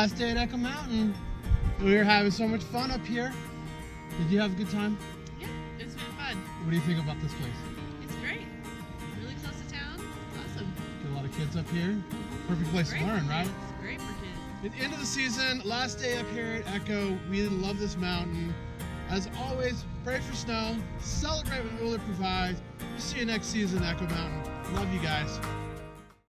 Last day at Echo Mountain. We were having so much fun up here. Did you have a good time? Yeah, it's been fun. What do you think about this place? It's great. Really close to town. Awesome. Get a lot of kids up here. Perfect place to learn, right? It's great for kids. At the end of the season, last day up here at Echo. We love this mountain. As always, pray for snow. Celebrate what Willard provides. We'll see you next season at Echo Mountain. Love you guys.